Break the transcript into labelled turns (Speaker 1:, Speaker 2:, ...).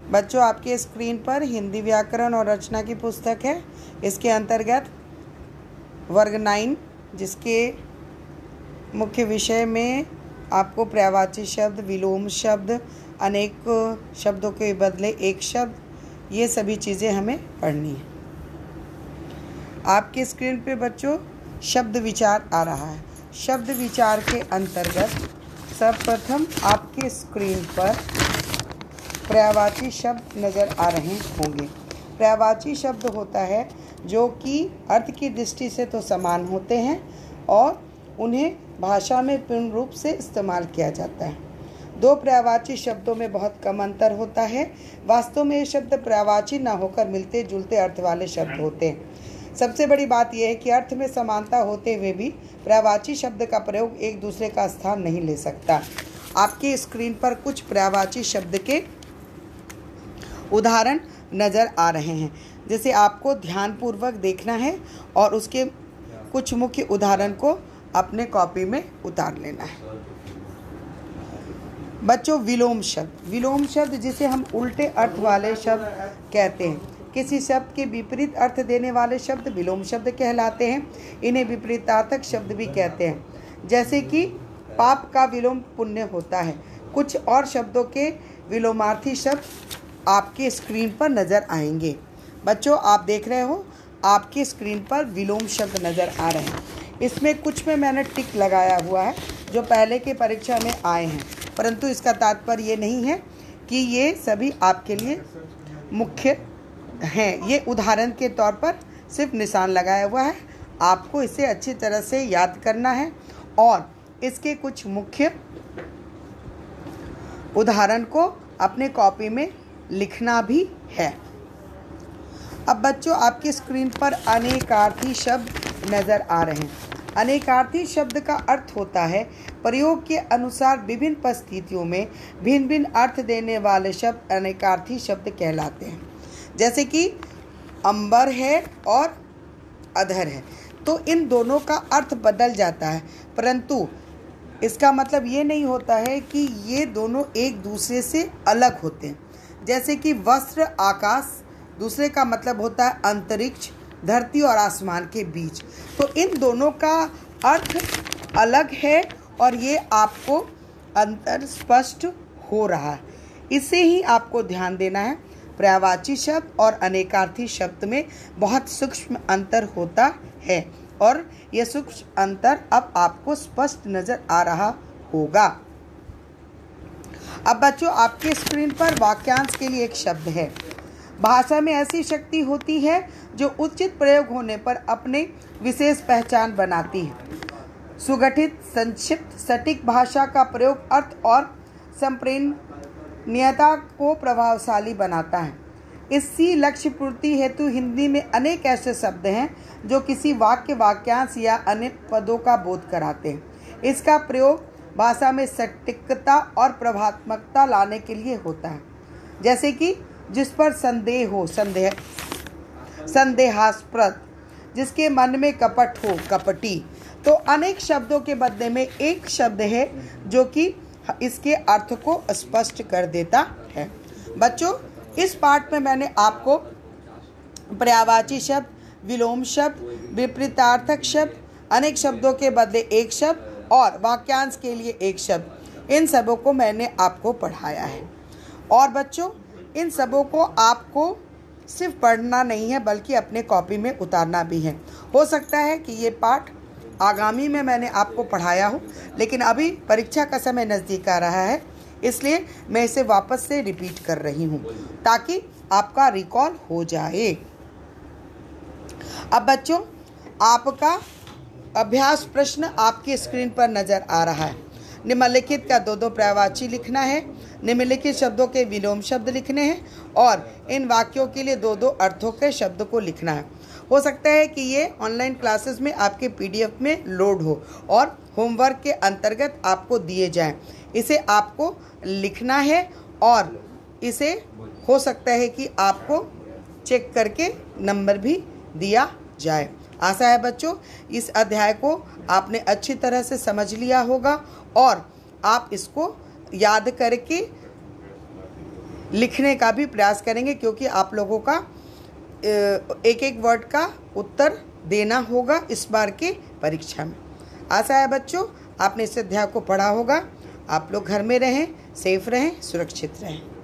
Speaker 1: बच्चों, आपके स्क्रीन पर हिंदी व्याकरण और रचना की पुस्तक है। इसके अंतर्गत वर्ग 9, जिसके मुख्य विषय में आपको पर्यायवाची शब्द, विलोम शब्द, अनेक शब्दों के बदले एक शब्द, ये सभी चीज़ें हमें पढ़नी है। आपके स्क्रीन पे बच्चों शब्द विचार आ रहा है। शब्द विचार के अंतर्गत सर्वप्रथम आपके स्क्रीन पर पर्यायवाची शब्द नज़र आ रहे होंगे। पर्यायवाची शब्द होता है जो कि अर्थ की दृष्टि से तो समान होते हैं और उन्हें भाषा में पूर्ण रूप से इस्तेमाल किया जाता है। दो पर्यायवाची शब्दों में बहुत कम अंतर होता है। वास्तव में ये शब्द पर्यायवाची ना होकर मिलते जुलते अर्थ वाले शब्द होते हैं। सबसे बड़ी बात यह है कि अर्थ में समानता होते हुए भी पर्यायवाची शब्द का प्रयोग एक दूसरे का स्थान नहीं ले सकता। आपकी स्क्रीन पर कुछ पर्यायवाची शब्द के उदाहरण नज़र आ रहे हैं, जिसे आपको ध्यानपूर्वक देखना है और उसके कुछ मुख्य उदाहरण को अपने कॉपी में उतार लेना है। बच्चों, विलोम शब्द। विलोम शब्द जिसे हम उल्टे अर्थ वाले शब्द कहते हैं। किसी शब्द के विपरीत अर्थ देने वाले शब्द विलोम शब्द कहलाते हैं। इन्हें विपरीतार्थक शब्द भी कहते हैं, जैसे कि पाप का विलोम पुण्य होता है। कुछ और शब्दों के विलोमार्थी शब्द आपके स्क्रीन पर नज़र आएंगे। बच्चों, आप देख रहे हो आपकी स्क्रीन पर विलोम शब्द नज़र आ रहे हैं। इसमें कुछ में मैंने टिक लगाया हुआ है जो पहले के परीक्षा में आए हैं, परंतु इसका तात्पर्य ये नहीं है कि ये सभी आपके लिए मुख्य हैं। ये उदाहरण के तौर पर सिर्फ निशान लगाया हुआ है। आपको इसे अच्छी तरह से याद करना है और इसके कुछ मुख्य उदाहरण को अपने कॉपी में लिखना भी है। अब बच्चों, आपकी स्क्रीन पर अनेकार्थी शब्द नज़र आ रहे हैं। अनेकार्थी शब्द का अर्थ होता है प्रयोग के अनुसार विभिन्न परिस्थितियों में भिन्न भिन्न अर्थ देने वाले शब्द अनेकार्थी शब्द कहलाते हैं। जैसे कि अंबर है और अधर है, तो इन दोनों का अर्थ बदल जाता है, परंतु इसका मतलब ये नहीं होता है कि ये दोनों एक दूसरे से अलग होते हैं। जैसे कि वस्त्र आकाश, दूसरे का मतलब होता है अंतरिक्ष, धरती और आसमान के बीच। तो इन दोनों का अर्थ अलग है और ये आपको अंतर स्पष्ट हो रहा है। इसे ही आपको ध्यान देना है। पर्यायवाची शब्द और अनेकार्थी शब्द में बहुत सूक्ष्म अंतर होता है और यह सूक्ष्म अंतर अब आपको स्पष्ट नज़र आ रहा होगा। अब बच्चों, आपके स्क्रीन पर वाक्यांश के लिए एक शब्द है। भाषा में ऐसी शक्ति होती है जो उचित प्रयोग होने पर अपने विशेष पहचान बनाती है। सुगठित, संक्षिप्त, सटीक भाषा का प्रयोग अर्थ और संप्रेरणीयता को प्रभावशाली बनाता है। इसी लक्ष्य पूर्ति हेतु हिंदी में अनेक ऐसे शब्द हैं जो किसी वाक्य, वाक्यांश या अन्य पदों का बोध कराते हैं। इसका प्रयोग भाषा में सटीकता और प्रभात्मकता लाने के लिए होता है। जैसे कि जिस पर संदेह हो, संदेहास्पद, जिसके मन में कपट हो, कपटी। तो अनेक शब्दों के बदले में एक शब्द है जो कि इसके अर्थ को स्पष्ट कर देता है। बच्चों, इस पाठ में मैंने आपको पर्यायवाची शब्द, विलोम शब्द, विपरीतार्थक शब्द, अनेक शब्दों के बदले एक शब्द और वाक्यांश के लिए एक शब्द, इन सबों को मैंने आपको पढ़ाया है। और बच्चों, इन सबों को आपको सिर्फ पढ़ना नहीं है बल्कि अपने कॉपी में उतारना भी है। हो सकता है कि ये पाठ आगामी में मैंने आपको पढ़ाया हो, लेकिन अभी परीक्षा का समय नज़दीक आ रहा है, इसलिए मैं इसे वापस से रिपीट कर रही हूँ ताकि आपका रिकॉल हो जाए। अब बच्चों, आपका अभ्यास प्रश्न आपकी स्क्रीन पर नज़र आ रहा है। निम्नलिखित का दो पर्यायवाची लिखना है, निम्नलिखित शब्दों के विलोम शब्द लिखने हैं और इन वाक्यों के लिए दो अर्थों के शब्द को लिखना है। हो सकता है कि ये ऑनलाइन क्लासेस में आपके PDF में लोड हो और होमवर्क के अंतर्गत आपको दिए जाएं। इसे आपको लिखना है और इसे हो सकता है कि आपको चेक करके नंबर भी दिया जाए। आशा है बच्चों, इस अध्याय को आपने अच्छी तरह से समझ लिया होगा और आप इसको याद करके लिखने का भी प्रयास करेंगे, क्योंकि आप लोगों का एक एक वर्ड का उत्तर देना होगा इस बार के परीक्षा में। आशा है बच्चों आपने इस अध्याय को पढ़ा होगा। आप लोग घर में रहें, सेफ रहें, सुरक्षित रहें।